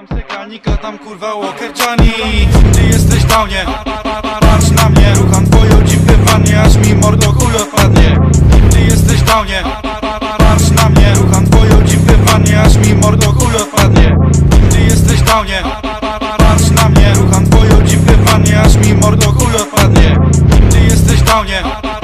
tam Sekanika, tam kurwa Walker Johnny. Ty jesteś downie, patrz na mnie. Rucham twoją dziwkę w wannie, aż mi mordo chuj odpadnie. Ty jesteś downie, patrz na mnie. Rucham twoją dziwkę w wannie, aż mi mordo chuj odpadnie. Ty jesteś downie, patrz na mnie. Rucham twoją dziwkę w wannie, aż mi mordo chuj odpadnie. Ty jesteś downie.